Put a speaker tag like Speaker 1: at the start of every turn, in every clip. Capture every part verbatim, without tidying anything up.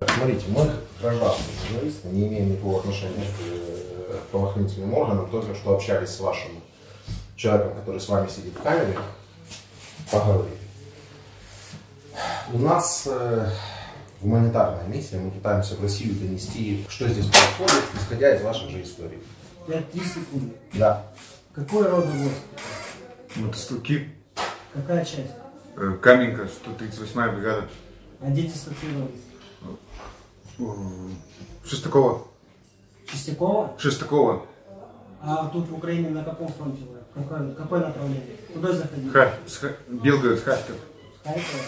Speaker 1: Смотрите, мы гражданские журналисты, не имеем никакого отношения к правоохранительным органам, только что общались с вашим человеком, который с вами сидит в камере, поговорили. У нас э, гуманитарная миссия, мы пытаемся в Россию донести, что здесь происходит, исходя из ваших же историй.
Speaker 2: пять секунд.
Speaker 1: Да.
Speaker 2: Какой род войск?
Speaker 3: Мотострелки.
Speaker 2: Какая часть?
Speaker 3: Каменка, сто тридцать восьмая бригада.
Speaker 2: А где дислоцировались?
Speaker 3: Шестакова.
Speaker 2: Чистякова?
Speaker 3: Шестакова.
Speaker 2: А тут в Украине на каком фронте вы? Какое, какое направление? Куда заходили?
Speaker 3: Ха, Ха, Белгород, Харьков.
Speaker 2: Харьков?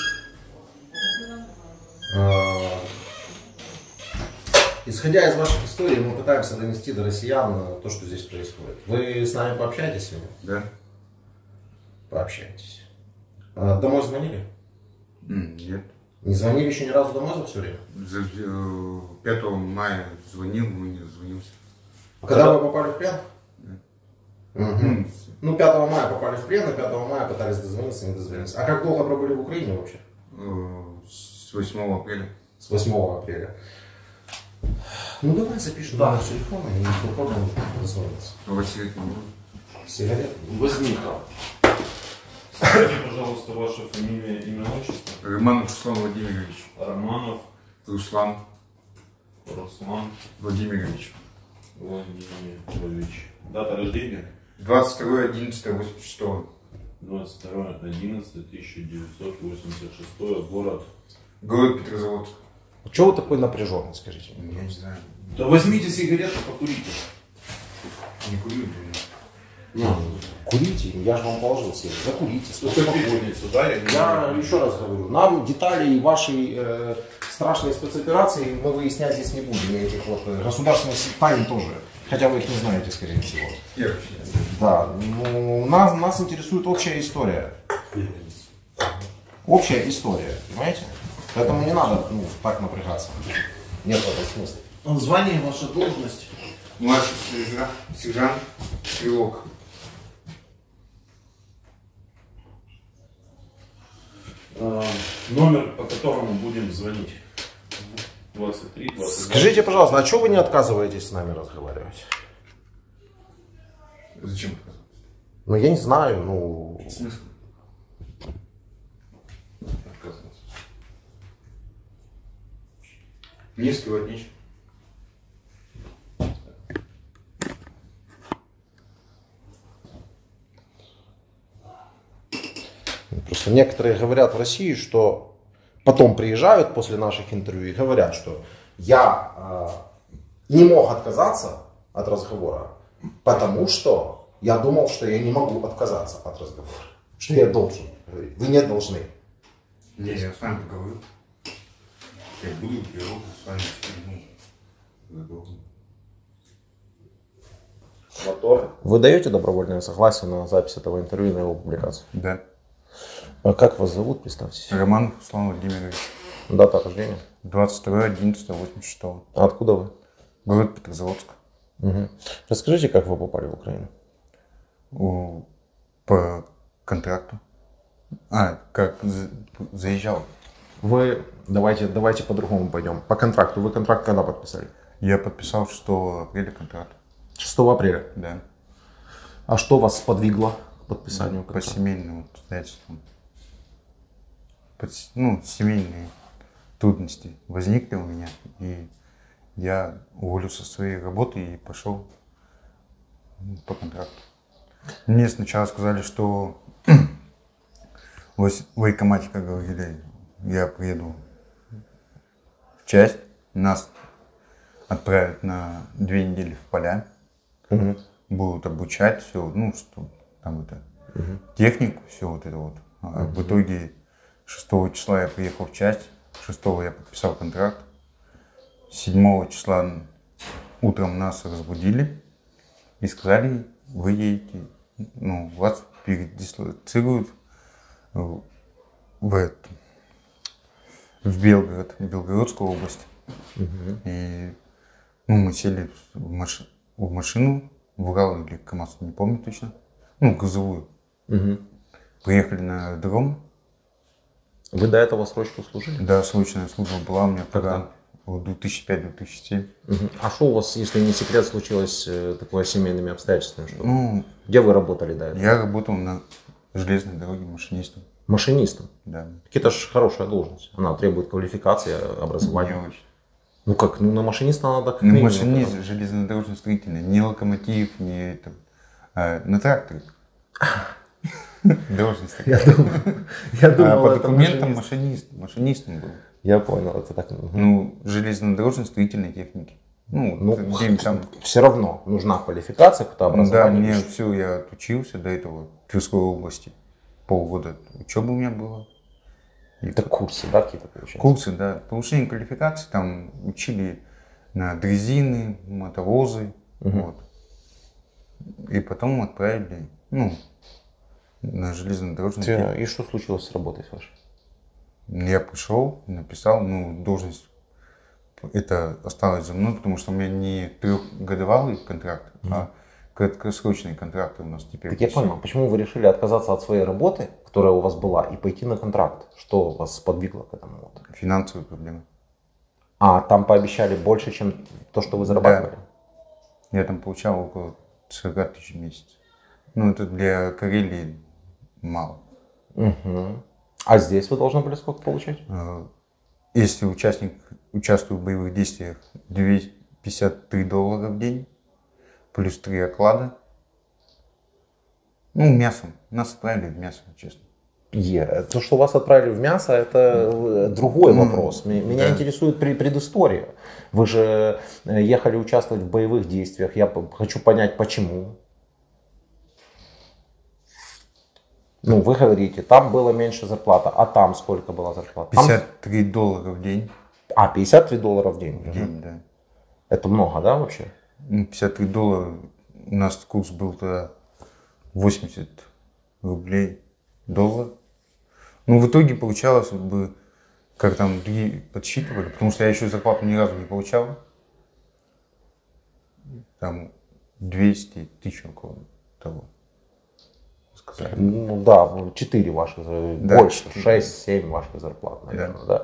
Speaker 1: Исходя из ваших историй, мы пытаемся донести до россиян то, что здесь происходит. Вы с нами пообщаетесь сегодня?
Speaker 3: Да.
Speaker 1: Пообщаетесь. Домой звонили?
Speaker 3: Нет.
Speaker 1: Не звонили еще ни разу домой за все время?
Speaker 3: За, пятого мая звонил, но не дозвонился.
Speaker 1: Когда вы попали в плен?
Speaker 3: Да.
Speaker 1: Угу. Ну, пятого мая попали в плен, и пятого мая пытались дозвониться, не дозвонились. А как долго пробыли в Украине вообще?
Speaker 3: С восьмого апреля.
Speaker 1: С восьмого апреля. Ну, давай запишем да. Номер телефона и попробуем дозвониться.
Speaker 3: А вы сигарет не можете?
Speaker 1: Сигарет? Возьми там.
Speaker 4: Скажите, пожалуйста, ваша фамилия, имя, отчество?
Speaker 3: Романов Руслан Владимирович.
Speaker 4: Романов
Speaker 3: Руслан
Speaker 4: Руслан
Speaker 3: Владимирович.
Speaker 4: Владимирович. Дата рождения?
Speaker 3: двадцать второе одиннадцатое восемьдесят шестого.
Speaker 4: двадцать второе одиннадцатое тысяча девятьсот восемьдесят шестого. Город?
Speaker 3: Город Петрозаводск.
Speaker 1: Чего вы такой напряженный, скажите?
Speaker 3: Я не знаю.
Speaker 4: Да возьмите сигарету, покурите.
Speaker 3: Не курю.
Speaker 1: Ну, курите, я же вам положил себе. Закурите,
Speaker 4: Успокойтесь, да? Я, не
Speaker 1: я
Speaker 4: знаю.
Speaker 1: еще раз говорю, нам детали вашей э, страшной спецоперации мы выяснять здесь не будем. И этих вот государственных тайн тоже. Хотя вы их не знаете, скорее всего.
Speaker 3: Я вообще не знаю.
Speaker 1: Да, ну, нас, нас интересует общая история. Общая история, понимаете? Поэтому не надо ну, так напрягаться. Нет в этом смысла.
Speaker 2: Звание, ваша должность?
Speaker 3: Младший сержант, сержант, стрелок.
Speaker 4: А, номер, по которому будем звонить. двадцать три двадцать два.
Speaker 1: Скажите, пожалуйста, а что вы не отказываетесь с нами разговаривать?
Speaker 3: Зачем отказываться?
Speaker 1: Ну, я не знаю, ну...
Speaker 3: Смысл? Отказываться. Мне скрывать нечего.
Speaker 1: Просто некоторые говорят в России, что потом приезжают после наших интервью и говорят, что я э, не мог отказаться от разговора, потому что я думал, что я не могу отказаться от разговора. Что я должен. Вы не должны.
Speaker 3: Не, я с вами поговорю. Я буду диалог с вами. Ну,
Speaker 1: Мотор. Вы даете добровольное согласие на запись этого интервью и на его публикацию?
Speaker 3: Да.
Speaker 1: А как вас зовут, представьтесь?
Speaker 3: Роман Руслан Владимирович.
Speaker 1: Дата рождения?
Speaker 3: двадцать второе одиннадцатое восемьдесят шестого.
Speaker 1: А откуда вы?
Speaker 3: Город Петрозаводск.
Speaker 1: Угу. Расскажите, как вы попали в Украину?
Speaker 3: У, по контракту. А, как заезжал.
Speaker 1: Вы, давайте, давайте по-другому пойдем. По контракту. Вы контракт когда подписали?
Speaker 3: Я подписал шестого апреля контракт.
Speaker 1: шестого апреля?
Speaker 3: Да.
Speaker 1: А что вас сподвигло к подписанию
Speaker 3: По
Speaker 1: контракта?
Speaker 3: семейным обстоятельствам. По, ну, семейные трудности возникли у меня. И я уволился со своей работы и пошел по контракту. Мне сначала сказали, что в военкомате, как говорили, я приеду в часть, нас отправят на две недели в поля, угу. Будут обучать все, ну что там это, угу. Технику, все вот это вот. А угу. В итоге шестого числа я приехал в часть, шестого я подписал контракт, седьмого числа утром нас разбудили и сказали, вы едете, ну, вас передислоцируют в, в, в Белгород, в Белгородскую область. Угу. И ну, мы сели в, маш, в машину, в Урал или КамАЗ, не помню точно, ну, грузовую. Угу. Приехали на аэродром.
Speaker 1: Вы до этого срочку служили?
Speaker 3: Да, срочная служба была у меня тогда, в две тысячи пятом — две тысячи седьмом.
Speaker 1: Угу. А что у вас, если не секрет, случилось э, такое с семейными обстоятельствами? Что
Speaker 3: Ну,
Speaker 1: где вы работали до этого?
Speaker 3: я работал на железной дороге машинистом.
Speaker 1: Машинистом?
Speaker 3: Да.
Speaker 1: Это же хорошая должность. Она требует квалификации, образования.
Speaker 3: Не очень.
Speaker 1: Ну как, ну на машиниста надо... как
Speaker 3: Ну,
Speaker 1: минимум,
Speaker 3: машинист
Speaker 1: это-
Speaker 3: железнодорожно-строительный, не локомотив, не это, а на тракторе. Должность
Speaker 1: Я
Speaker 3: такая.
Speaker 1: думал, я
Speaker 3: А
Speaker 1: думал,
Speaker 3: по
Speaker 1: это
Speaker 3: документам
Speaker 1: машинист.
Speaker 3: машинист, машинистом был.
Speaker 1: Я понял, это так. Мгм.
Speaker 3: Ну, железнодорожно-строительной техники. Ну,
Speaker 1: Ну,
Speaker 3: где там.
Speaker 1: все равно нужна квалификация, какое-то
Speaker 3: Да,
Speaker 1: образование.
Speaker 3: мне все, я отучился до этого в Тверской области. Полгода учебы у меня было.
Speaker 1: Это курсы, да, какие-то получаются?
Speaker 3: Курсы, да. Повышение квалификации, там учили на дрезины, мотовозы. Вот. И потом отправили, ну, на железнодорожную технику.
Speaker 1: И что случилось с работой с вашей?
Speaker 3: Я пришел, написал, ну, должность, это осталось за мной, потому что у меня не трехгодовалый контракт, mm-hmm. а краткосрочные контракты у нас теперь.
Speaker 1: Так я понял, почему вы решили отказаться от своей работы, которая у вас была, и пойти на контракт? Что вас сподвигло к этому? Вот?
Speaker 3: Финансовые проблемы.
Speaker 1: А там пообещали больше, чем то, что вы зарабатывали?
Speaker 3: Да. Я там получал около сорок тысяч в месяц. Ну, это для Карелии мало.
Speaker 1: Угу. А здесь вы должны были сколько получать?
Speaker 3: Если участник участвует в боевых действиях, двести пятьдесят три доллара в день, плюс три оклада. Ну, мясом. Нас отправили в мясо, честно.
Speaker 1: Е, то, что вас отправили в мясо, это другой вопрос. Меня
Speaker 3: да.
Speaker 1: интересует предыстория. Вы же ехали участвовать в боевых действиях. Я хочу понять, почему. Ну, вы говорите, там было меньше зарплата, а там сколько была зарплата?
Speaker 3: пятьдесят три доллара в день.
Speaker 1: А, пятьдесят три доллара в день?
Speaker 3: В день, да.
Speaker 1: Это много, да, вообще?
Speaker 3: Ну, пятьдесят три доллара, у нас курс был тогда восемьдесят рублей доллар. Ну, в итоге получалось бы, как там другие подсчитывали, потому что я еще зарплату ни разу не получал. Там двести тысяч около того. Сказали.
Speaker 1: Ну да, четыре ваших,
Speaker 3: Да,
Speaker 1: больше,
Speaker 3: четыре.
Speaker 1: шесть-семь ваших зарплат, наверное,
Speaker 3: Да.
Speaker 1: да.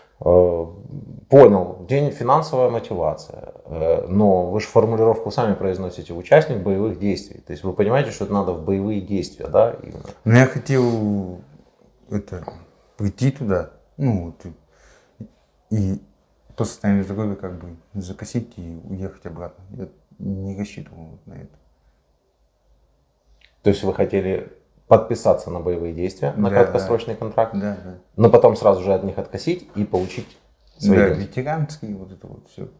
Speaker 1: Понял, день финансовая мотивация, но вы же формулировку сами произносите, участник боевых действий. То есть вы понимаете, что это надо в боевые действия, да? Именно.
Speaker 3: Ну, я хотел это, прийти туда, ну, вот, и по состоянию здоровья как бы закосить и уехать обратно. Я не рассчитывал вот на это.
Speaker 1: То есть вы хотели подписаться на боевые действия, на
Speaker 3: Да,
Speaker 1: краткосрочный контракт,
Speaker 3: Да, да.
Speaker 1: но потом сразу же от них откосить и получить свои
Speaker 3: Да,
Speaker 1: деньги.
Speaker 3: ветеранский, вот это вот все.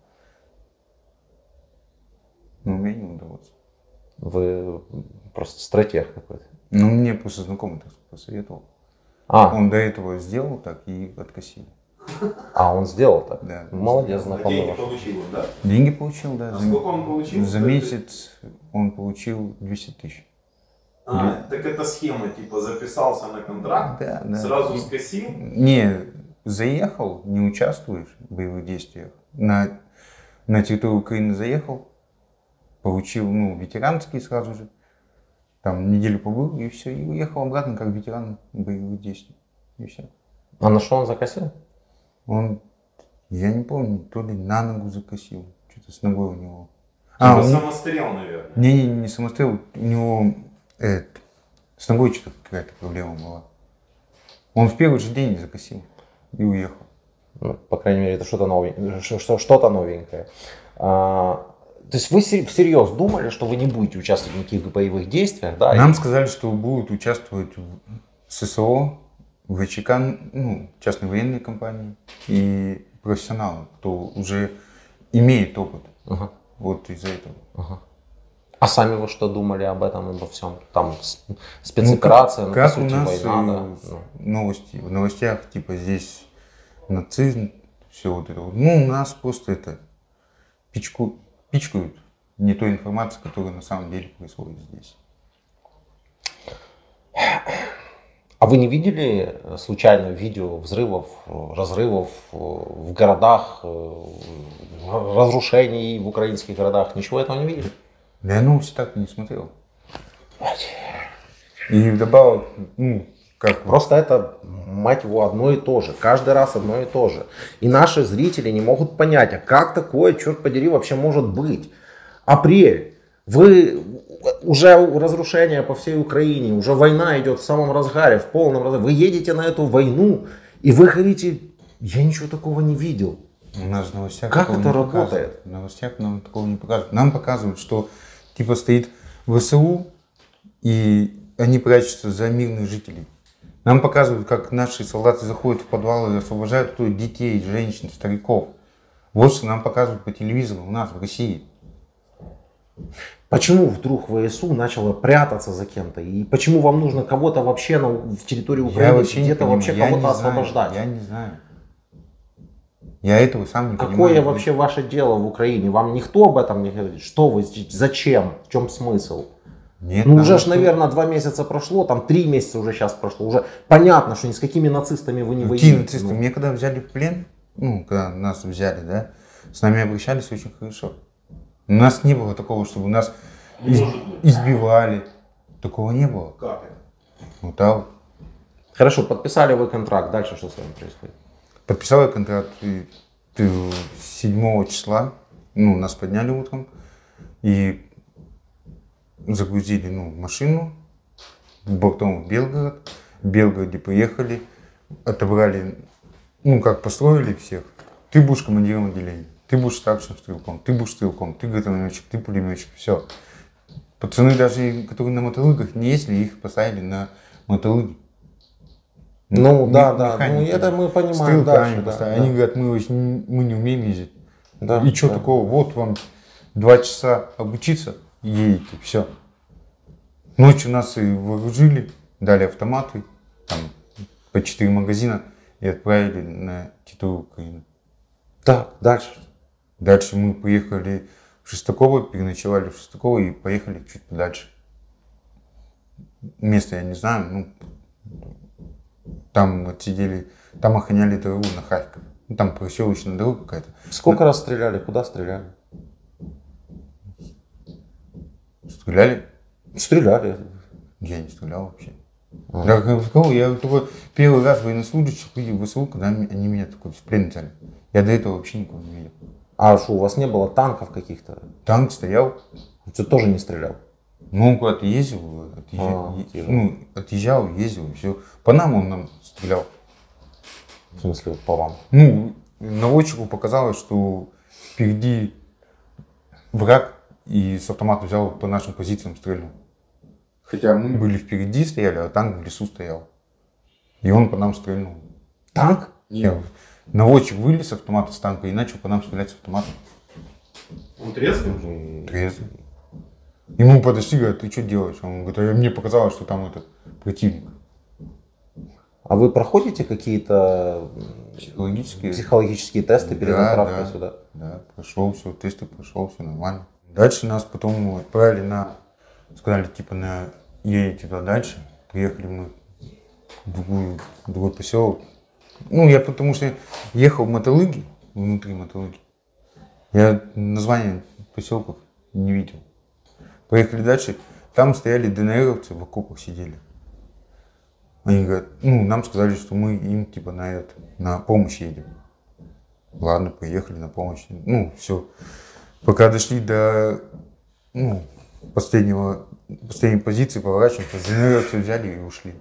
Speaker 3: Но мне не удалось.
Speaker 1: Вы просто стратег какой-то.
Speaker 3: Ну, мне просто знакомый так посоветовал.
Speaker 1: А,
Speaker 3: Он до этого сделал так и откосил.
Speaker 1: а он сделал так?
Speaker 3: Да.
Speaker 1: Молодец, знакомый
Speaker 4: Деньги
Speaker 1: ваш.
Speaker 4: получил, да?
Speaker 3: Деньги получил, да.
Speaker 4: А
Speaker 3: за-
Speaker 4: сколько он получил?
Speaker 3: За месяц он получил двести тысяч.
Speaker 4: А, так это схема, типа записался на контракт,
Speaker 3: Да, да.
Speaker 4: сразу скосил.
Speaker 3: Не, заехал, не участвуешь в боевых действиях. На, на территорию Украины заехал, получил, ну, ветеранский сразу же. Там неделю побыл и все, и уехал обратно как ветеран боевых действий. И все.
Speaker 1: А на что он закосил?
Speaker 3: Он, я не помню, то ли на ногу закосил, что-то с ногой у него.
Speaker 4: Типа
Speaker 3: он-
Speaker 4: самострел, наверное.
Speaker 3: Не, не, не самострел, у него это, с ногой что-то какая-то проблема была. Он в первый же день закосил и уехал.
Speaker 1: Ну, по крайней мере, это что-то новенькое. Что-то новенькое. А, то есть вы сер- всерьез думали, что вы не будете участвовать в никаких боевых действиях, да?
Speaker 3: Нам
Speaker 1: И-
Speaker 3: сказали, что будут участвовать в ССО, ВЧК, ну, частные военные компании и профессионалы, кто уже имеет опыт.
Speaker 1: Ага,
Speaker 3: Вот из-за этого.
Speaker 1: ага. А сами вы что думали об этом, обо всем? Там с- спецоперация, ну,
Speaker 3: как
Speaker 1: по
Speaker 3: у
Speaker 1: сути,
Speaker 3: нас
Speaker 1: война, да?
Speaker 3: э,
Speaker 1: Ну.
Speaker 3: новости, в новостях, типа здесь нацизм, все вот это вот. Ну, у нас просто это пичку, пичкают не той информацией, которая на самом деле происходит здесь.
Speaker 1: А вы не видели э, случайно видео взрывов, э, разрывов э, в городах, э, разрушений в украинских городах? Ничего этого не видели?
Speaker 3: Да я новости так и не смотрел. И вдобавок, ну, как
Speaker 1: Просто это, мать его, одно и то же. Каждый раз одно и то же. И наши зрители не могут понять, а как такое, черт подери, вообще может быть? Апрель. Вы уже разрушение по всей Украине, уже война идет в самом разгаре, в полном разгаре. Вы едете на эту войну, и вы говорите, я ничего такого не видел.
Speaker 3: У нас в новостях
Speaker 1: как
Speaker 3: такого
Speaker 1: это
Speaker 3: не
Speaker 1: работает?
Speaker 3: показывают. В новостях нам такого не показывают. Нам показывают, что типа стоит ВСУ, и они прячутся за мирных жителей. Нам показывают, как наши солдаты заходят в подвалы и освобождают оттуда детей, женщин, стариков. Вот что нам показывают по телевизору у нас в России.
Speaker 1: Почему вдруг ВСУ начало прятаться за кем-то? И почему вам нужно кого-то вообще на, в территории Украины где-то вообще кого-то освобождать?
Speaker 3: Я не знаю. Я этого сам не
Speaker 1: Какое
Speaker 3: понимаю.
Speaker 1: Какое вообще ваше дело в Украине? Вам никто об этом не говорит? Что вы, зачем? В чем смысл?
Speaker 3: Нет,
Speaker 1: ну уже ж,
Speaker 3: что...
Speaker 1: наверное, два месяца прошло, там три месяца уже сейчас прошло. Уже понятно, что ни с какими нацистами вы не воюете.
Speaker 3: Какие нацисты? Ну. Мне когда взяли в плен, ну, когда нас взяли, да, с нами обращались очень хорошо. У нас не было такого, чтобы нас из... избивали. Такого не было.
Speaker 1: Как это?
Speaker 3: Вот так.
Speaker 1: Хорошо, подписали вы контракт. Дальше что с вами происходит?
Speaker 3: Подписал я контракт седьмого числа. Ну, нас подняли утром. И загрузили, ну, машину бортом в Белгород. В Белгороде приехали, отобрали, ну, как построили всех. Ты будешь командиром отделения, ты будешь старшим стрелком, ты будешь стрелком, ты гранатометчик, ты пулеметчик, все. Пацаны даже, которые на мотолыгах не ездили, их поставили на мотолыги.
Speaker 1: Ну,
Speaker 3: М-
Speaker 1: да, да,
Speaker 3: механики.
Speaker 1: ну, это мы понимаем
Speaker 3: Стрелками
Speaker 1: дальше,
Speaker 3: поставили.
Speaker 1: да,
Speaker 3: Они
Speaker 1: да.
Speaker 3: говорят, мы, мы не умеем ездить.
Speaker 1: Да,
Speaker 3: и что
Speaker 1: да.
Speaker 3: такого, вот вам два часа обучиться, едете, все. Ночью нас и вооружили, дали автоматы, там, по четыре магазина и отправили на территорию Украины.
Speaker 1: Так, дальше.
Speaker 3: Дальше мы поехали в Шестаково, переночевали в Шестаково и поехали чуть подальше. Место я не знаю, ну, там отсидели, там охраняли дорогу на Харьков. Ну, там проселочная дорога какая-то.
Speaker 1: Сколько раз стреляли? Куда стреляли?
Speaker 3: Стреляли?
Speaker 1: Стреляли.
Speaker 3: Я не стрелял вообще.
Speaker 1: А.
Speaker 3: Да, в кого? Я только первый раз военнослужащих видел в ВСУ, когда они меня такой в плен взяли. Я до этого вообще никого не видел.
Speaker 1: А что, у вас не было танков каких-то?
Speaker 3: Танк стоял.
Speaker 1: Ты тоже не стрелял?
Speaker 3: Ну, он куда-то ездил, отъезжал,
Speaker 1: А,
Speaker 3: е- ну, отъезжал, ездил, и все. По нам он нам стрелял.
Speaker 1: В смысле, по вам?
Speaker 3: Ну, наводчику показалось, что впереди враг, и с автомата взял по нашим позициям стрельнул. Хотя мы были впереди стояли, а танк в лесу стоял. И он по нам стрельнул.
Speaker 1: Танк?
Speaker 3: Нет. Наводчик вылез с автомата с танка и начал по нам стрелять с автомата.
Speaker 4: Он трезвый?
Speaker 3: Трезвый. Ему подошли, говорят, ты что делаешь? Он говорит, а мне показалось, что там этот противник.
Speaker 1: А вы проходите какие-то
Speaker 3: Психологические.
Speaker 1: психологические тесты перед
Speaker 3: Да,
Speaker 1: отправкой
Speaker 3: да,
Speaker 1: сюда?
Speaker 3: Да, прошел все, тесты прошел, все нормально. Дальше нас потом отправили на, сказали, типа, на едете туда дальше. Приехали мы в другую, в другой поселок. Ну, я потому что ехал в Мотолыги, внутри Мотолыги. Я названия поселков не видел. Поехали дальше, там стояли ДНРовцы, в окопах сидели. Они говорят, ну, нам сказали, что мы им, типа, на это, на помощь едем. Ладно, поехали на помощь. Ну, все. Пока дошли до, ну, последнего, последней позиции, поворачиваемся, ДНРовцы взяли и ушли.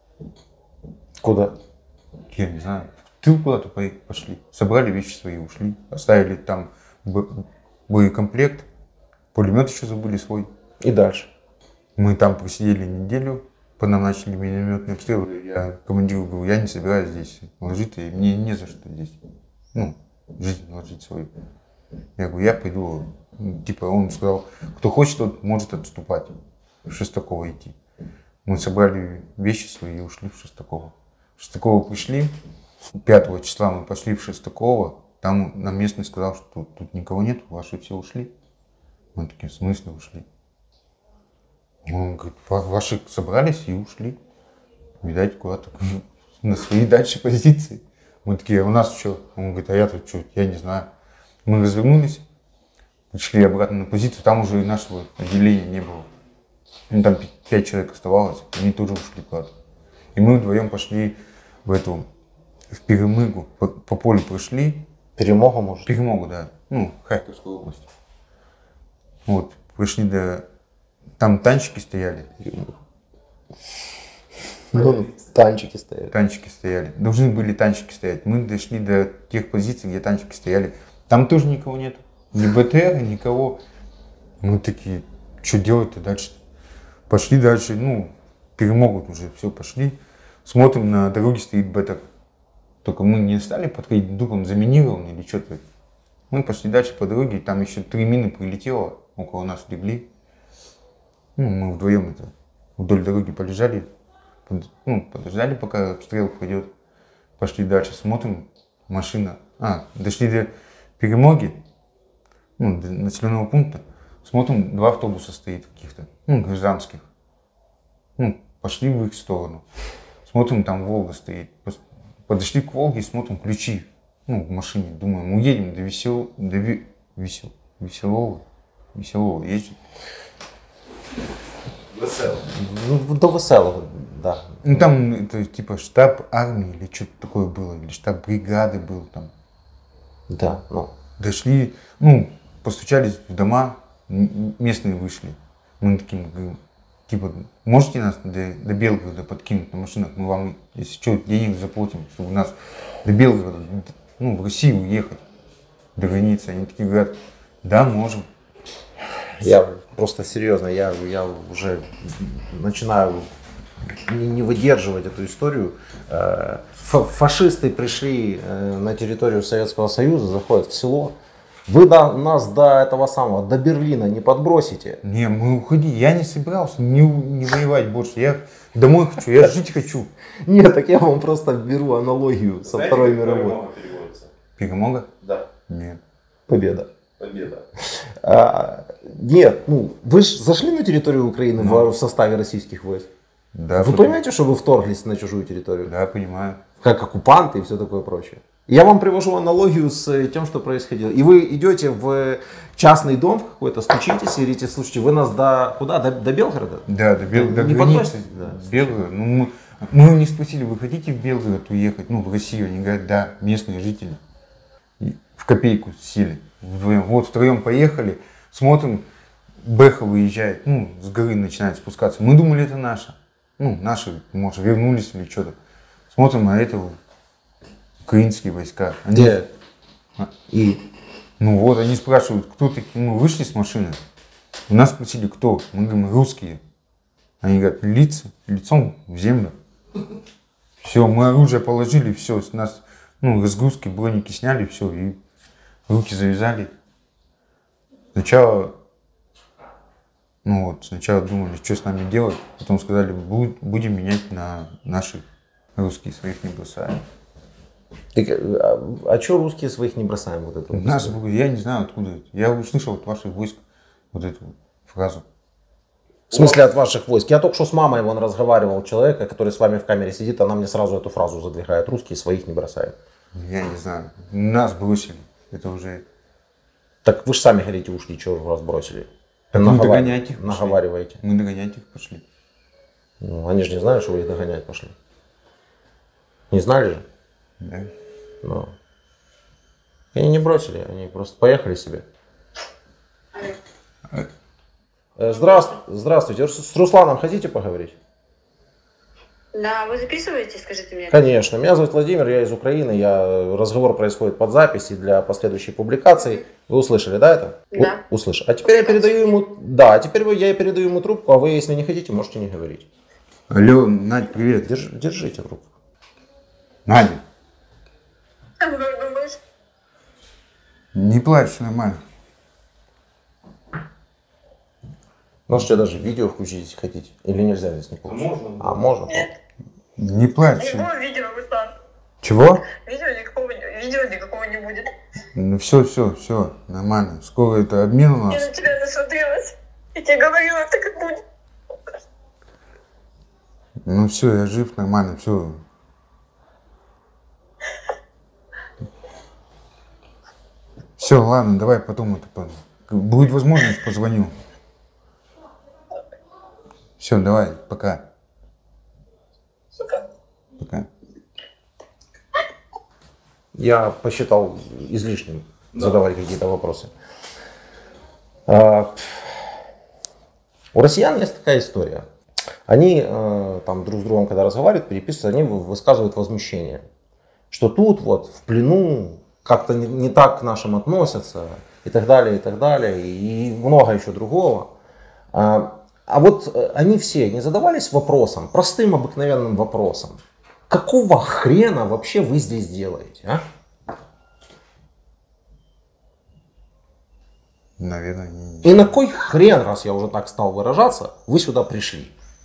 Speaker 1: Куда?
Speaker 3: Я не знаю. В тыл куда-то пошли. Собрали вещи свои и ушли. Оставили там бо- боекомплект. Пулемет еще забыли свой.
Speaker 1: И дальше?
Speaker 3: Мы там просидели неделю. По нам начали минометные обстрелы. Я командиру говорю, я не собираюсь здесь ложиться. И мне не за что здесь. Ну, жизнь ложить свою. Я говорю, я пойду. Типа он сказал, кто хочет, тот может отступать. В Шестаково идти. Мы собрали вещи свои и ушли в Шестаково. В Шестаково пришли. пятого числа мы пошли в Шестаково. Там нам местный сказал, что тут, тут никого нет, ваши все ушли. Мы такие, в смысле ушли? Он говорит, ваши собрались и ушли. Видать, куда-то на свои дальше позиции. Мы такие, а у нас что? Он говорит, а я тут что? Я не знаю. Мы развернулись, пришли обратно на позицию, там уже и нашего отделения не было. Ну, там пять человек оставалось, они тоже ушли куда-то. И мы вдвоем пошли в эту, в Перемыгу, по, по полю прошли.
Speaker 1: Перемогу, может?
Speaker 3: Перемогу, да. Ну, Харьковскую область. Вот, пришли до... Там танчики стояли.
Speaker 1: Ну, танчики стоят.
Speaker 3: Танчики стояли. Должны были танчики стоять. Мы дошли до тех позиций, где танчики стояли. Там тоже никого нет. Ни БТР, никого. Мы такие, что делать-то дальше? Пошли дальше, ну, перемогут уже, все, пошли. Смотрим, на дороге стоит БТР. Только мы не стали подходить, духом заминирован или что-то. Мы пошли дальше по дороге, и там еще три мины прилетело, около нас легли. Ну, мы вдвоем это вдоль дороги полежали. Ну, подождали, пока обстрел пройдет. Пошли дальше, смотрим, машина. А, дошли до Перемоги, ну, до населенного пункта. Смотрим, два автобуса стоит каких-то, ну, гражданских. Ну, пошли в их сторону. Смотрим, там Волга стоит. Подошли к Волге, смотрим, ключи, ну, в машине. Думаем, уедем до Весел... до Ви... Весел... Веселого. Веселого ездить.
Speaker 1: Веселого. Ну, до Веселого, да.
Speaker 3: Ну, там, это, типа, штаб армии или что-то такое было, или штаб бригады был там.
Speaker 1: Да, ну.
Speaker 3: Дошли, ну, постучались в дома, местные вышли. Мы таким говорим, типа, можете нас до, до Белгорода подкинуть на машинах, мы вам, если что, денег заплатим, чтобы нас до Белгорода, ну, в Россию уехать, до границы. Они такие говорят, да, можем.
Speaker 1: Я просто серьезно, я, я уже начинаю не, не выдерживать эту историю. Фашисты пришли на территорию Советского Союза, заходят в село. Вы до, нас до этого самого, до Берлина не подбросите?
Speaker 3: Не, мы уходи. Я не собирался не, не воевать больше. Я домой хочу, я жить хочу.
Speaker 1: Нет, так я вам просто беру аналогию со
Speaker 4: Знаете,
Speaker 1: Второй
Speaker 4: как
Speaker 1: мировой.
Speaker 4: перемога переводится?
Speaker 3: Перемога?
Speaker 4: Да.
Speaker 3: Нет.
Speaker 1: Победа.
Speaker 4: Победа.
Speaker 1: А, нет, ну вы же зашли на территорию Украины
Speaker 3: Ну.
Speaker 1: в, в составе российских войск.
Speaker 3: Да,
Speaker 1: Вы
Speaker 3: потом-
Speaker 1: понимаете, что вы вторглись на чужую территорию?
Speaker 3: Да, понимаю.
Speaker 1: Как оккупанты и все такое прочее. Я вам привожу аналогию с тем, что происходило. И вы идете в частный дом в какой-то, стучитесь и говорите, слушайте, вы нас до куда? До, до Белгорода?
Speaker 3: Да, до, Бел... до
Speaker 1: Не
Speaker 3: границы.
Speaker 1: подбросите? Да.
Speaker 3: Белгород. Ну, мы... мы не спросили, вы хотите в Белгород уехать, ну, в Россию? Они говорят, да, местные жители. И в копейку сели вдвоем. Вот втроем поехали, смотрим, Бэха выезжает, ну, с горы начинает спускаться. Мы думали, это наши. Ну, наши, может, вернулись или что-то. Смотрим, а это украинские войска. Они...
Speaker 1: Где? И?
Speaker 3: Ну вот, они спрашивают, кто такие. Мы вышли с машины. У нас спросили, кто. Мы говорим, русские. Они говорят, лица, лицом в землю. Все, мы оружие положили, все, с нас, ну, разгрузки, броники сняли, все, и руки завязали. Сначала, ну вот, сначала думали, что с нами делать, потом сказали, будем менять на наши русские, своих не бросаем.
Speaker 1: Так, а, а что русские своих не бросаем? Вот это вот
Speaker 3: Нас,
Speaker 1: историю?
Speaker 3: я не знаю откуда это. Я услышал от ваших войск вот эту фразу.
Speaker 1: В смысле от ваших войск? Я только что с мамой вон разговаривал, человека, который с вами в камере сидит, она мне сразу эту фразу задвигает. Русские своих не бросаем.
Speaker 3: Я не знаю. Нас бросили. Это уже...
Speaker 1: Так вы же сами говорите, ушли, чего же вас бросили?
Speaker 3: Так мы
Speaker 1: Наговар-
Speaker 3: догонять их пошли.
Speaker 1: Наговариваете.
Speaker 3: Мы догонять их пошли.
Speaker 1: Ну, они же не знают, что вы их догонять пошли. Не знали же?
Speaker 3: Да.
Speaker 1: Ну. Они не бросили, они просто поехали себе. Э, Здравствуйте, здравствуйте. С Русланом хотите поговорить?
Speaker 5: Да, вы записываете, скажите мне?
Speaker 1: Конечно. Меня зовут Владимир, я из Украины. Я... Разговор происходит под запись и для последующей публикации. Вы услышали, да, это?
Speaker 5: Да.
Speaker 1: У- услышали. А теперь я передаю ему... Да, а теперь вы- я передаю ему трубку, а вы, если не хотите, можете не говорить.
Speaker 3: Алло, Надь, привет.
Speaker 1: Держ- Держите трубку.
Speaker 3: Надя,
Speaker 5: А вы как думаешь?
Speaker 3: не плачь, нормально.
Speaker 1: Можете даже видео включить, если хотите. Или нельзя здесь не получится?
Speaker 4: Можно.
Speaker 1: А, можно?
Speaker 5: Нет.
Speaker 3: Не плачь.
Speaker 5: Никакого видео, Руслан.
Speaker 3: Чего?
Speaker 5: Видео никакого, не- видео никакого не будет.
Speaker 3: Ну все, все, все, нормально. Скоро это обмен у
Speaker 5: Я
Speaker 3: нас.
Speaker 5: на тебя насмотрелась. Я тебе говорила, так как будет.
Speaker 3: Ну все, я жив, нормально, все. Все, ладно, давай потом это... по- Будет возможность, позвоню. Все, давай, пока.
Speaker 5: Сука.
Speaker 3: Пока.
Speaker 1: Я посчитал излишним задавать какие-то вопросы. А, у россиян есть такая история. Они э, там друг с другом, когда разговаривают, переписываются, они высказывают возмущение, что тут вот в плену как-то не, не так к нашим относятся и так далее, и так далее, и много еще другого. А, а вот они все не задавались вопросом, простым обыкновенным вопросом, какого хрена вообще вы здесь делаете, а?
Speaker 3: Наверное, не...
Speaker 1: И на кой хрен, раз я уже так стал выражаться, вы сюда пришли?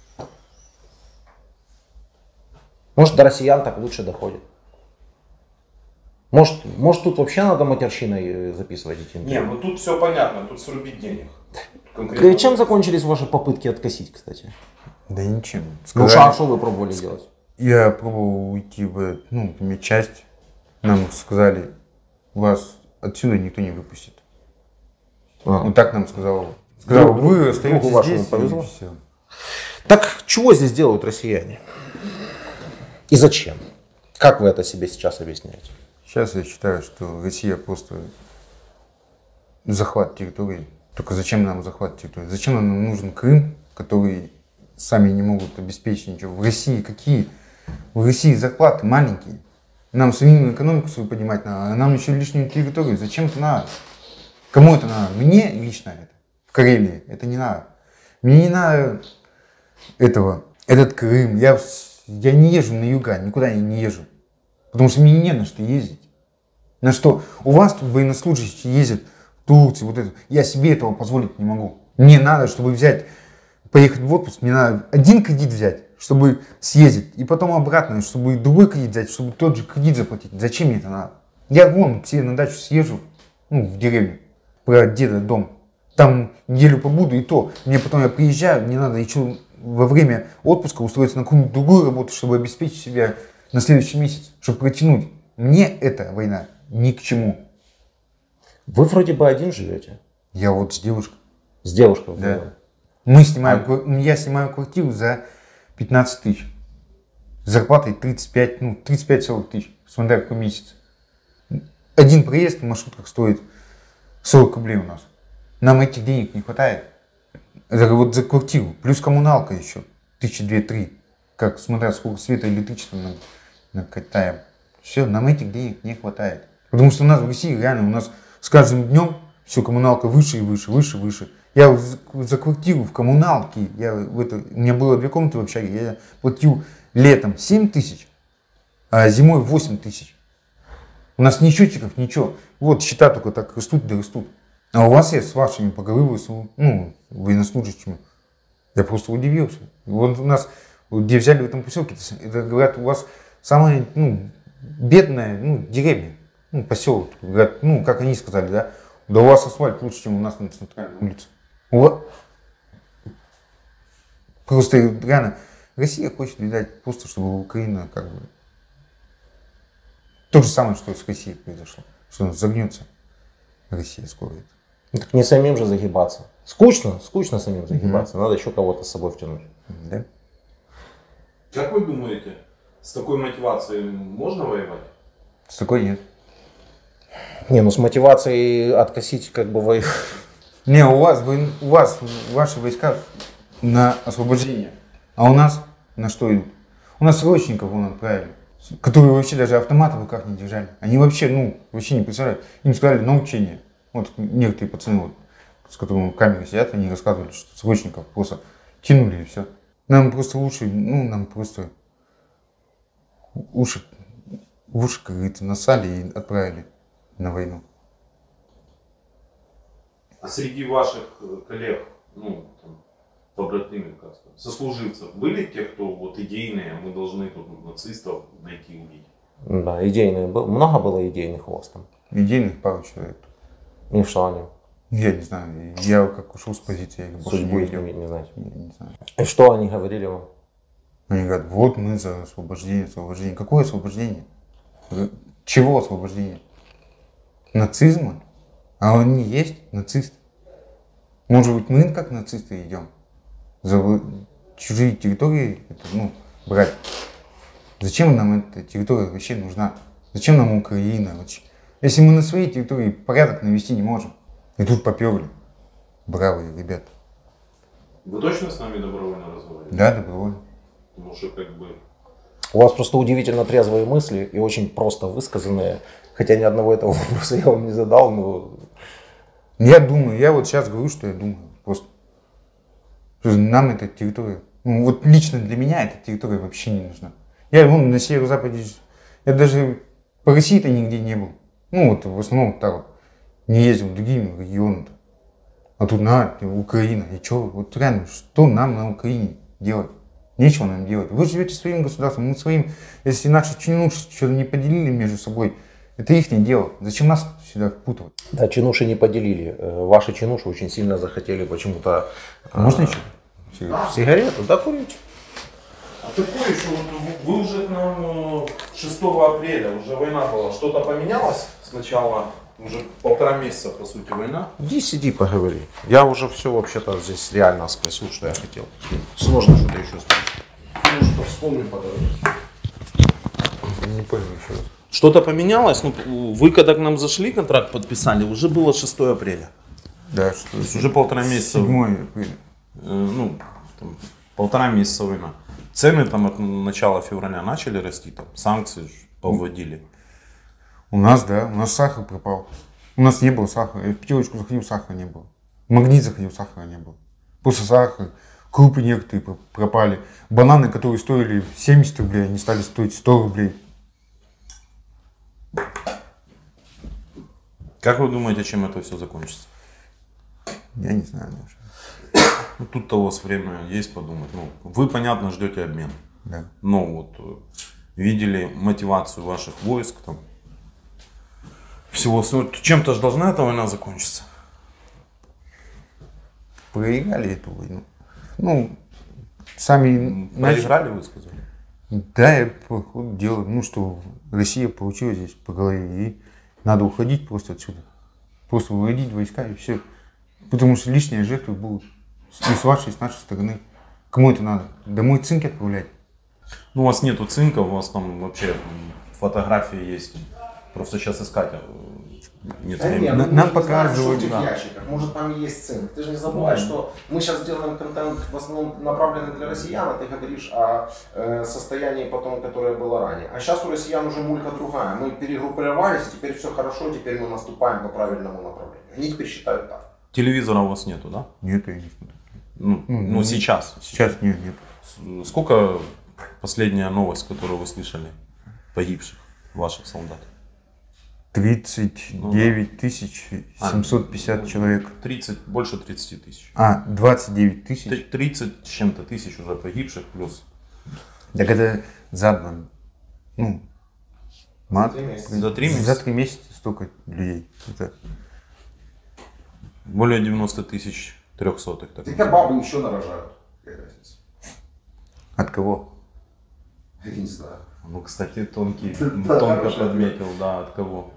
Speaker 1: Может, до россиян так лучше доходит. Может, может тут вообще надо матерщиной записывать эти интервью?
Speaker 4: Не, ну тут все понятно, тут срубить денег. Конкретно.
Speaker 1: Чем закончились ваши попытки откосить, кстати?
Speaker 3: Да ничем.
Speaker 1: Ну,
Speaker 3: Сказали-
Speaker 1: а что вы пробовали делать?
Speaker 3: Я пробовал уйти в, ну, например, часть. Нам сказали, вас отсюда никто не выпустит.
Speaker 1: А.
Speaker 3: Вот так нам сказал. Сказал,
Speaker 1: Друг-
Speaker 3: вы
Speaker 1: другу
Speaker 3: остаетесь
Speaker 1: вашему
Speaker 3: здесь.
Speaker 1: повезло.
Speaker 3: И все.
Speaker 1: Так чего здесь делают россияне? И зачем? Как вы это себе сейчас объясняете?
Speaker 3: Сейчас я считаю, что Россия просто захват территории. Только зачем нам захват территории? Зачем нам нужен Крым, который сами не могут обеспечить ничего? В России какие? В России зарплаты маленькие. Нам самим экономику свою поднимать надо, а нам еще лишнюю территорию. Зачем это надо? Кому это надо? Мне лично это. В Карелии это не надо. Мне не надо этого, этот Крым. Я, я не езжу на юга, никуда я не езжу. Потому что мне не на что ездить. На что у вас тут военнослужащие ездят в Турцию, вот это. Я себе этого позволить не могу. Мне надо, чтобы взять, поехать в отпуск, мне надо один кредит взять, чтобы съездить, и потом обратно, чтобы другой кредит взять, чтобы тот же кредит заплатить. Зачем мне это надо? Я вон к себе на дачу съезжу, ну, в деревню, про деда дом. Там неделю побуду, и то. Мне потом я приезжаю, мне надо еще во время отпуска устроиться на какую-нибудь другую работу, чтобы обеспечить себя на следующий месяц, чтобы протянуть. Мне эта война ни к чему.
Speaker 1: Вы вроде бы один живете.
Speaker 3: Я вот с девушкой.
Speaker 1: С девушкой.
Speaker 3: Да.
Speaker 1: вдвоем.
Speaker 3: Мы снимаем, ква- я снимаю квартиру за пятнадцать тысяч. С зарплатой тридцать пять, ну, тридцать пять сорок тысяч, смотря какой месяц. Один проезд в маршрутках стоит сорок рублей у нас. Нам этих денег не хватает. Это вот за квартиру. Плюс коммуналка еще. Тысячи две-три. Как, смотря сколько света и электричества нам накатаем. Все, нам этих денег не хватает. Потому что у нас в России реально, у нас с каждым днем все коммуналка выше и выше, выше, выше. Я за, за квартиру в коммуналке, я в это, у меня было две комнаты в общаге, я платил летом семь тысяч, а зимой восемь тысяч. У нас ни счетчиков, ничего. Вот счета только так растут да растут. А у вас я с вашими поговорил, ну, военнослужащими. Я просто удивился. Вот у нас, вот где взяли в этом поселке, это, говорят, у вас самая, ну, бедная, ну, деревня, ну, поселок. Говорят, ну, как они сказали, да, да у вас асфальт лучше, чем у нас на центральной улице. Вот. Просто реально, Россия хочет, видать, просто, чтобы Украина, как бы, то же самое, что с Россией произошло, что она загнется. Россия скоро это.
Speaker 1: Ну, так не самим же загибаться. Скучно, скучно самим загибаться. Mm-hmm. Надо еще кого-то с собой втянуть.
Speaker 3: Да?
Speaker 4: Как вы думаете, с такой мотивацией можно воевать?
Speaker 3: С такой нет.
Speaker 1: Не, ну с мотивацией откосить как бы вы...
Speaker 3: Не, у вас, вы, у вас ваши войска на освобождение, а у нас на что идут? У нас срочников вон отправили, которые вообще даже автоматы в руках не держали. Они вообще, ну, вообще не представляют. Им сказали на учение. Вот некоторые пацаны, вот, с которыми в камере сидят, они рассказывали, что срочников просто тянули и все. Нам просто лучше, ну, нам просто уши, в уши, как говорится, насали и отправили на войну.
Speaker 4: А среди ваших коллег, ну, там, побратимы, как сказать, сослуживцев, были те, кто вот идейные, мы должны тут нацистов найти и убить?
Speaker 1: Да, идейные. Много было идейных у вас там?
Speaker 3: Идейных пару человек.
Speaker 1: И что они?
Speaker 3: Я не знаю, я как ушел с позиции, я их больше
Speaker 1: Судьбу
Speaker 3: не
Speaker 1: их
Speaker 3: видел.
Speaker 1: не, не знаете.
Speaker 3: Я не знаю.
Speaker 1: И что они говорили вам?
Speaker 3: Они говорят, вот мы за освобождение, освобождение. Какое освобождение? Чего освобождение? Нацизма? А он не есть нацист. Может быть, мы как нацисты идем? За чужие территории, это, ну, брать. Зачем нам эта территория вообще нужна? Зачем нам Украина вообще? Если мы на своей территории порядок навести не можем. И тут поперли. Бравые ребята.
Speaker 4: Вы точно с нами добровольно разговариваете?
Speaker 3: Да, добровольно.
Speaker 4: Потому что как бы...
Speaker 1: У вас просто удивительно трезвые мысли и очень просто высказанные. Хотя ни одного этого вопроса я вам не задал, но...
Speaker 3: Я думаю, я вот сейчас говорю, что я думаю. Просто. Что нам эта территория, ну вот лично для меня эта территория вообще не нужна. Я вон на северо-западе, я даже по России-то нигде не был. Ну вот в основном так вот не ездил в другие регионы. А тут на Украина. И что? Вот реально, что нам на Украине делать? Нечего нам делать. Вы живете своим государством, мы своим. Если наши чинуши что-то не поделили между собой, это их дело. Зачем нас сюда впутывать?
Speaker 1: Да, чинуши не поделили. Ваши чинуши очень сильно захотели почему-то...
Speaker 3: Можно еще?
Speaker 1: Сигарету? Да, курите.
Speaker 4: А такое еще, вот вы уже к нам шестого апреля, уже война была. Что-то поменялось сначала? Уже полтора месяца, по сути, война.
Speaker 1: Иди сиди, поговори. Я уже все вообще-то здесь реально спросил, что я хотел. Сложно что-то еще спросить. Ну что, вспомни, поговорим.
Speaker 3: Не понял еще раз.
Speaker 4: Что-то поменялось? Ну, вы когда к нам зашли, контракт подписали, уже было шестого апреля.
Speaker 3: Да, что
Speaker 4: То есть уже полтора месяца.
Speaker 3: седьмое апреля.
Speaker 4: Э, ну, там, полтора месяца война. Цены там от начала февраля начали расти, там санкции повводили.
Speaker 3: У нас, да, у нас сахар пропал. У нас не было сахара. Я в пятерочку заходил, сахара не было. В магнит заходил, сахара не было. После сахара крупы некоторые пропали. Бананы, которые стоили семьдесят рублей, они стали стоить сто рублей.
Speaker 4: Как вы думаете, чем это все закончится?
Speaker 3: Я не знаю даже.
Speaker 4: Ну, тут-то у вас время есть подумать. Ну, вы, понятно, ждете обмен.
Speaker 3: Да.
Speaker 4: Но вот э, видели мотивацию ваших войск, там, всего. Чем-то же должна эта война закончиться.
Speaker 3: Проиграли эту войну. Ну, сами...
Speaker 4: Проиграли, вы сказали?
Speaker 3: Да, я по ходу дела, ну что, Россия получила здесь по голове, и надо уходить просто отсюда. Просто выводить войска и все. Потому что лишние жертвы будут и с вашей, и с нашей стороны. Кому это надо? Домой цинки отправлять?
Speaker 4: Ну, у вас нету цинка, у вас там вообще фотографии есть. Просто сейчас искать нет
Speaker 1: Да
Speaker 4: времени.
Speaker 1: нет,
Speaker 3: Нам
Speaker 1: мы же не
Speaker 3: показывают,
Speaker 1: знаем, что в
Speaker 3: да.
Speaker 1: этих ящиках. Может, там и есть цинк. Ты же не забывай, что мы сейчас делаем контент в основном направленный для россиян, а ты говоришь о э, состоянии потом, которое было ранее. А сейчас у россиян уже мулька другая. Мы перегруппировались, теперь все хорошо, теперь мы наступаем по правильному направлению. Они теперь считают так.
Speaker 4: Телевизора у вас нету, да?
Speaker 3: Нет, я не смотрю.
Speaker 4: Ну, ну,
Speaker 3: ну,
Speaker 4: сейчас.
Speaker 3: Сейчас нет, нет.
Speaker 4: Сколько последняя новость, которую вы слышали, погибших ваших солдат?
Speaker 3: тридцать девять тысяч семьсот пятьдесят
Speaker 4: А,
Speaker 3: человек.
Speaker 4: тридцать, больше тридцати тысяч.
Speaker 3: А, двадцать девять тысяч.
Speaker 4: тридцать с чем-то тысяч уже погибших плюс.
Speaker 3: Так это за, ну, мат,
Speaker 1: За три месяца.
Speaker 4: За три месяца?
Speaker 3: За три месяца столько людей. Это...
Speaker 4: Более девяноста тысяч трехсотых. Так.
Speaker 1: Тогда бабы еще нарожают. Какая разница?
Speaker 3: От кого?
Speaker 1: Я не знаю.
Speaker 4: Ну, кстати, тонкий,
Speaker 1: Да,
Speaker 4: тонко
Speaker 1: хороший
Speaker 4: подметил, да, от кого.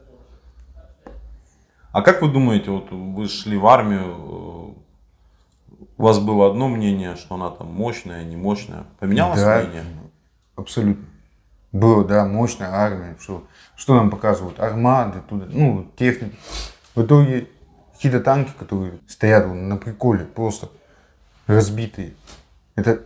Speaker 4: А как вы думаете, вот вы шли в армию, у вас было одно мнение, что она там мощная, не мощная. Поменялось
Speaker 3: Да,
Speaker 4: мнение?
Speaker 3: абсолютно. Было, да, мощная армия. Что, что нам показывают? Армады, туда, ну, техника. В итоге какие-то танки, которые стоят вон на приколе, просто разбитые. Это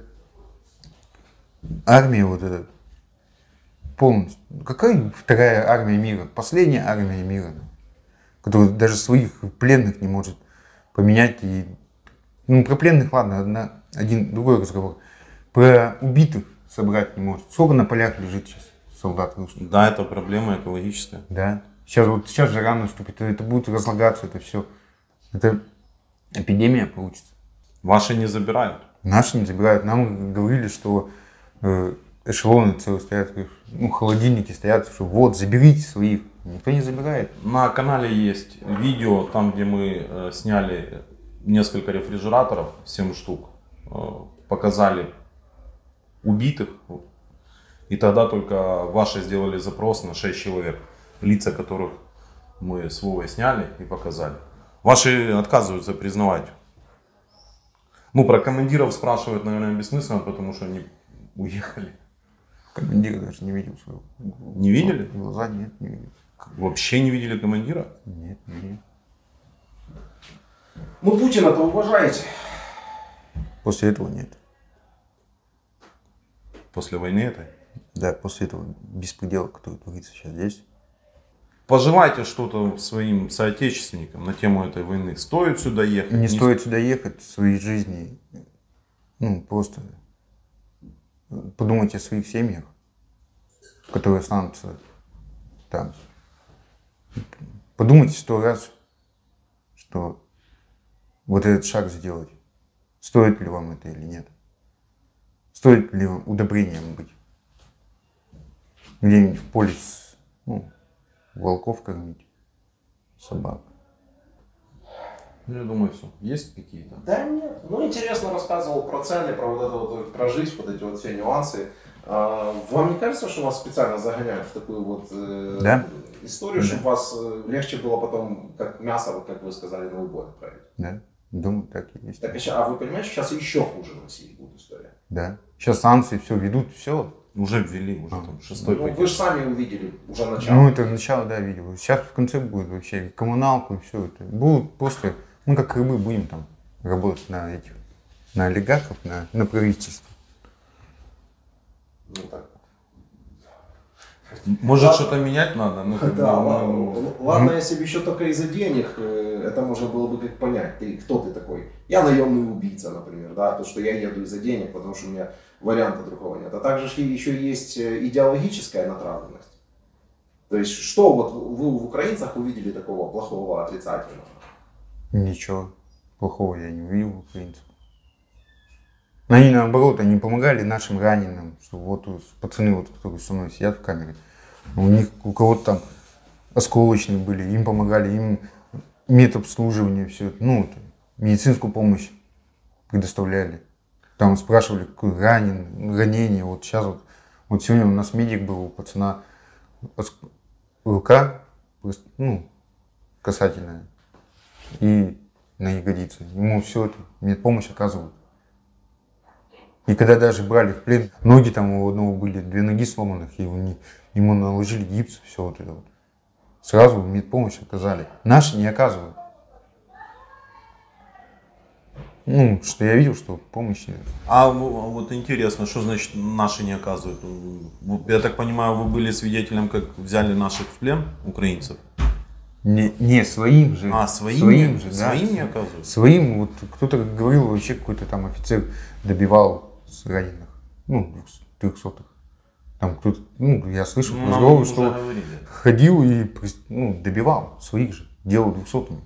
Speaker 3: армия вот эта полностью. Какая вторая армия мира? Последняя армия мира, которая даже своих пленных не может поменять. И, ну, про пленных, ладно, одна, один другой разговор. Про убитых собрать не может. Сколько на полях лежит сейчас солдат русских?
Speaker 4: Да, это проблема экологическая.
Speaker 3: Да. Сейчас вот сейчас жара наступит, это будет разлагаться, это все. Это эпидемия получится.
Speaker 4: Ваши не забирают?
Speaker 3: Наши не забирают. Нам говорили, что э, эшелоны целые стоят, ну, холодильники стоят, что вот, заберите своих. Никто не забирает.
Speaker 4: На канале есть видео, там где мы э, сняли несколько рефрижераторов, семь штук, э, показали убитых. И тогда только ваши сделали запрос на шесть человек, лица которых мы с Вовой сняли и показали. Ваши отказываются признавать. Ну, про командиров спрашивать, наверное, бессмысленно, потому что они уехали.
Speaker 3: Командира даже не видел своего.
Speaker 4: Не видели?
Speaker 3: Глаза нет, не видел.
Speaker 4: Вообще не видели командира?
Speaker 3: Нет, нет.
Speaker 1: Ну, Путина-то уважаете?
Speaker 3: После этого нет.
Speaker 4: После войны этой?
Speaker 3: Да, после этого беспредела, который творится сейчас здесь.
Speaker 4: Пожелайте что-то своим соотечественникам на тему этой войны. Стоит сюда ехать?
Speaker 3: Не, не стоит сюда ехать, в своей жизни. Ну, просто подумайте о своих семьях, которые останутся там. Подумайте сто раз, что вот этот шаг сделать. Стоит ли вам это или нет? Стоит ли вам удобрением быть? Где-нибудь в поле, ну, волков кормить, собак.
Speaker 4: Я думаю, все. Есть какие-то?
Speaker 1: Да нет. Ну, интересно рассказывал про цены, про вот это вот, про жизнь, вот эти вот все нюансы. А, вам не кажется, что вас специально загоняют в такую вот э,
Speaker 3: да?
Speaker 1: историю,
Speaker 3: да.
Speaker 1: чтобы вас э, легче было потом, как мясо, вот как вы сказали, на убой отправить?
Speaker 3: Да, думаю, так и есть.
Speaker 1: Так, а вы понимаете, сейчас еще хуже в России будет история?
Speaker 3: Да. Сейчас санкции все ведут, все.
Speaker 4: Уже ввели, уже а. там шестой
Speaker 1: ну,
Speaker 4: пакет.
Speaker 1: Вы же сами увидели уже начало.
Speaker 3: Ну, это начало, да, видел. Сейчас в конце будет вообще коммуналку и все это. Будут просто, ну, как рыбы будем там работать на этих, на олигархов, на, на правительство.
Speaker 1: Ну, так.
Speaker 4: Может,
Speaker 1: ладно.
Speaker 4: что-то менять надо? Ну,
Speaker 1: да,
Speaker 4: мы,
Speaker 1: ладно,
Speaker 4: ну...
Speaker 1: ладно, если бы еще только из-за денег, это можно было бы как понять, ты кто ты такой. Я наемный убийца, например, да, то, что я еду из-за денег, потому что у меня варианта другого нет. А также еще есть идеологическая натравленность. То есть, что вот вы в украинцах увидели такого плохого, отрицательного?
Speaker 3: Ничего плохого я не увидел в украинцах. Они наоборот, они помогали нашим раненым, что вот пацаны, вот, которые со мной сидят в камере, у них у кого-то там осколочные были, им помогали, им медобслуживание, все, ну, медицинскую помощь предоставляли. Там спрашивали, какой ранен, ранение, вот сейчас вот, вот сегодня у нас медик был, у пацана рука, ну, касательная, и на ягодице, ему все это, медпомощь оказывают. И когда даже брали в плен, ноги там у одного были, две ноги сломанных, и ему наложили гипс, все вот это вот. Сразу медпомощь оказали. Наши не оказывают. Ну, что я видел, что помощи.
Speaker 4: А вот интересно, что значит наши не оказывают? Я так понимаю, вы были свидетелем, как взяли наших в плен, украинцев?
Speaker 3: Не, не своим же.
Speaker 4: А, своим,
Speaker 3: своим
Speaker 4: не,
Speaker 3: же,
Speaker 4: своим
Speaker 3: да.
Speaker 4: не оказывают?
Speaker 3: Своим, вот кто-то говорил, вообще какой-то там офицер добивал с раненых, ну, трехсотых. Там кто-то, ну, я слышал
Speaker 4: ну,
Speaker 3: разговоры, что
Speaker 4: говорили.
Speaker 3: ходил и, ну, добивал своих же, делал двухсотыми.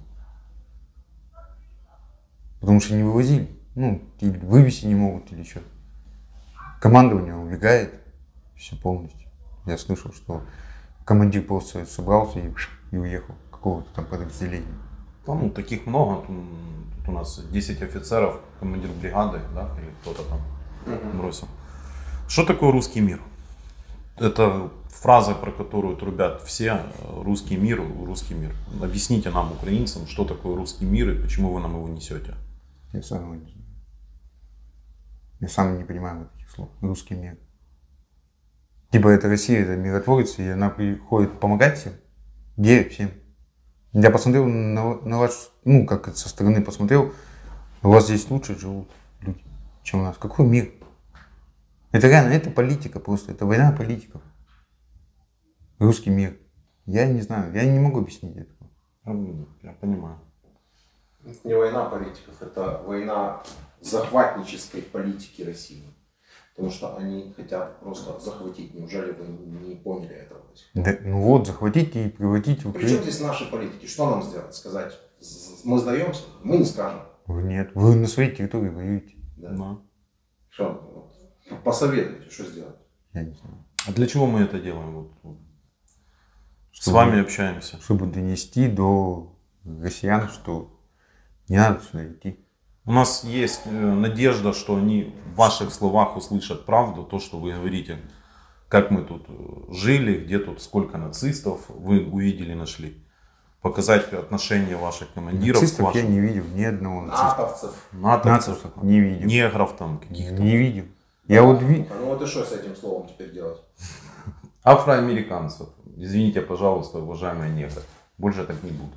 Speaker 3: Потому что не вывозили, ну, или вывести не могут, или что. Командование убегает, все полностью. Я слышал, что командир просто собрался и, и уехал, какого-то там подразделения.
Speaker 4: Ну, таких много, тут, тут у нас десять офицеров, командир бригады, да, или кто-то там uh-huh. бросил. Что такое русский мир? Это фраза, про которую трубят все, русский мир, русский мир. Объясните нам, украинцам, что такое русский мир и почему вы нам его несете.
Speaker 3: Я сам его не знаю. Я сам не понимаю этих слов. Русский мир. Типа это Россия, это миротворец, и она приходит помогать всем. Где всем? Я посмотрел на, на ваш, ну как это со стороны посмотрел, у вас здесь лучше живут люди, чем у нас. Какой мир? Это реально, это политика просто, это война политиков. Русский мир. Я не знаю, я не могу объяснить это.
Speaker 4: Я понимаю.
Speaker 1: Это не война политиков, это война захватнической политики России. Потому что они хотят просто захватить. Неужели вы не поняли этого?
Speaker 3: Да, ну вот, захватить и превратить в Украину.
Speaker 1: Причем здесь наши политики? Что нам сделать? Сказать, мы сдаемся? Мы не скажем.
Speaker 3: Вы нет, вы на своей территории воюете.
Speaker 1: Да.
Speaker 4: Да.
Speaker 1: Что? Посоветуйте, что сделать?
Speaker 3: Я не знаю.
Speaker 4: А для чего мы это делаем? Вот, вот. С
Speaker 3: Чтобы,
Speaker 4: вами общаемся.
Speaker 3: Чтобы донести до россиян, что не надо сюда идти.
Speaker 4: У нас есть надежда, что они в ваших словах услышат правду, то, что вы говорите, как мы тут жили, где тут сколько нацистов вы увидели, нашли. Показать отношение ваших командиров.
Speaker 3: Нацистов
Speaker 4: вашим...
Speaker 3: я не видел, ни одного нациста.
Speaker 1: Натовцев.
Speaker 4: Натовцев.
Speaker 3: Натовцев не видел.
Speaker 4: Негров там каких-то.
Speaker 3: Не видел. Я вот ви...
Speaker 1: Ну вот и что с этим словом теперь делать?
Speaker 4: Афроамериканцев. Извините, пожалуйста, уважаемые негры. Больше так не буду.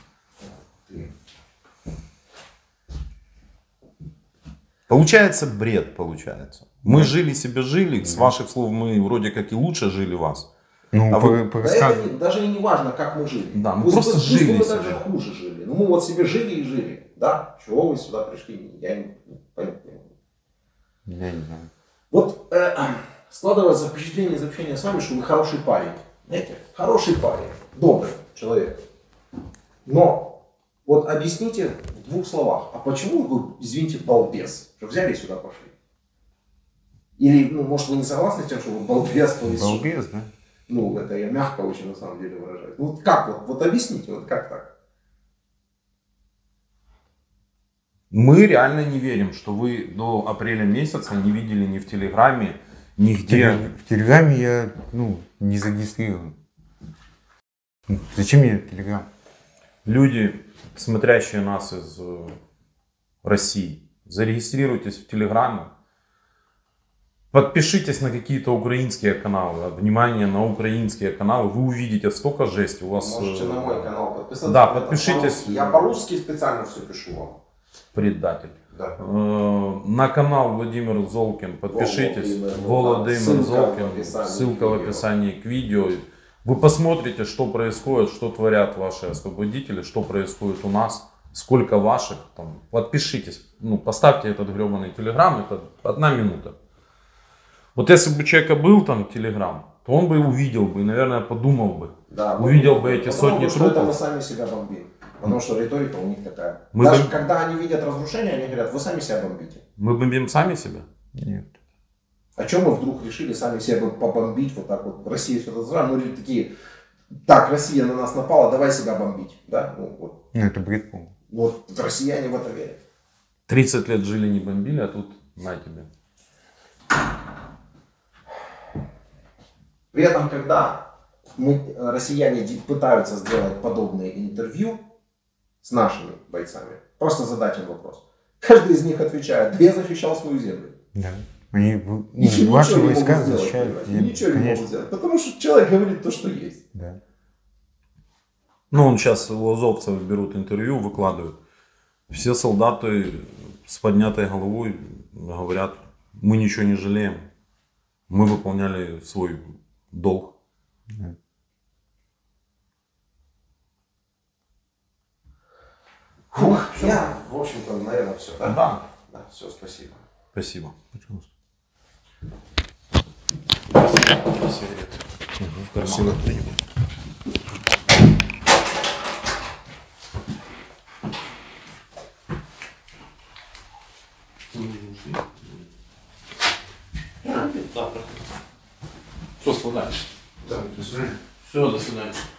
Speaker 4: Получается бред, получается. Мы жили себе жили, с ваших слов мы вроде как и лучше жили вас.
Speaker 3: Ну,
Speaker 4: А
Speaker 3: по,
Speaker 4: вы-
Speaker 3: по
Speaker 1: Да
Speaker 3: рассказу-
Speaker 1: это не- даже и не важно, как мы жили.
Speaker 4: Да, мы
Speaker 1: Пусть
Speaker 4: просто
Speaker 1: бы- пусть
Speaker 4: жили
Speaker 1: бы мы
Speaker 4: себе.
Speaker 1: даже хуже жили. Ну мы вот себе жили и жили. Да? Чего вы сюда пришли? Я не понять не могу.
Speaker 3: Я не знаю.
Speaker 1: Вот э, складывается впечатление из общения с вами, что вы хороший парень. Знаете? Хороший парень. Добрый человек. Но вот объясните в двух словах, а почему вы, извините, балбес? Что взяли и сюда пошли? Или, ну, может, вы не согласны с тем, что вы балбес? То есть,
Speaker 3: Балбес, да?
Speaker 1: ну, это я мягко очень на самом деле выражаю. Ну, вот как вот, вот объясните, вот как так?
Speaker 4: Мы реально не верим, что вы до апреля месяца не видели ни в Телеграме,
Speaker 3: В,
Speaker 4: нигде.
Speaker 3: теле- в Телеграме я, ну, не зарегистрирован. Ну, Зачем мне Телеграм?
Speaker 4: Люди, смотрящие нас из э, России, зарегистрируйтесь в Телеграме. Подпишитесь на какие-то украинские каналы. Внимание на украинские каналы. Вы увидите столько жести. У вас
Speaker 1: Можете
Speaker 4: э,
Speaker 1: на мой канал подписаться.
Speaker 4: Да,
Speaker 1: Это
Speaker 4: подпишитесь.
Speaker 1: по-русски. Я по-русски специально все пишу вам.
Speaker 4: предатель.
Speaker 1: Да.
Speaker 4: Э, На канал Владимир Золкин подпишитесь.
Speaker 1: Володимир,
Speaker 4: Володимир
Speaker 1: да. Ссылка в
Speaker 4: Золкин.
Speaker 1: описании
Speaker 4: Ссылка в
Speaker 1: к видео.
Speaker 4: описании к видео. Вы посмотрите, что происходит, что творят ваши освободители, что происходит у нас, сколько ваших. Там. Подпишитесь, ну, поставьте этот гребаный телеграм, это одна минута. Вот если бы у человека был там телеграм, то он бы увидел бы и, наверное, подумал бы.
Speaker 1: Да,
Speaker 4: Увидел
Speaker 1: ну,
Speaker 4: бы эти
Speaker 1: потому
Speaker 4: сотни
Speaker 1: что это
Speaker 4: трупов.
Speaker 1: мы сами себя бомбим. Потому что риторика у них такая.
Speaker 4: Мы
Speaker 1: Даже
Speaker 4: бы-
Speaker 1: когда они видят разрушение, они говорят, вы сами себя бомбите.
Speaker 4: Мы бомбим сами себя?
Speaker 3: Нет.
Speaker 1: А чем мы вдруг решили сами себя побомбить вот так вот? Россия все это мы же такие, так, Россия на нас напала, давай себя бомбить. Да? Ну, вот.
Speaker 3: Ну, это бред, по-моему.
Speaker 1: Вот россияне в это верят.
Speaker 4: тридцать лет жили, не бомбили, а тут на тебе.
Speaker 1: При этом, когда мы, россияне ди- пытаются сделать подобные интервью с нашими бойцами, просто задать им вопрос. Каждый из них отвечает, да я защищал свою землю.
Speaker 3: Да. Они, ну,
Speaker 1: Ничего,
Speaker 3: ваши
Speaker 1: ничего не
Speaker 3: войска
Speaker 1: могут сделать,
Speaker 3: защищают.
Speaker 1: понимаете?
Speaker 3: землю,
Speaker 1: Ничего не
Speaker 3: конечно.
Speaker 1: могут сделать, потому что человек говорит то, что есть.
Speaker 3: Да.
Speaker 4: Ну, он сейчас у азовцев берут интервью, выкладывают. Все солдаты с поднятой головой говорят, мы ничего не жалеем. Мы выполняли свой долг.
Speaker 3: Да.
Speaker 1: Фух, я, в общем-то, наверное, все. Да?
Speaker 4: Да.
Speaker 1: Да, все, спасибо.
Speaker 4: Спасибо.
Speaker 3: Пожалуйста.
Speaker 4: Сигареты. В карман.
Speaker 1: Спасибо.
Speaker 4: Все, складаешь.
Speaker 1: Да, до свидания.
Speaker 4: Все, до свидания.